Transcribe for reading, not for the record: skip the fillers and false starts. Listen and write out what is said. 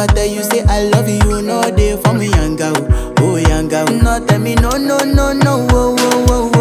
ever tell you say I love you, you know they for me, young girl, oh young girl. No tell me no, no, no, no, oh, oh, oh.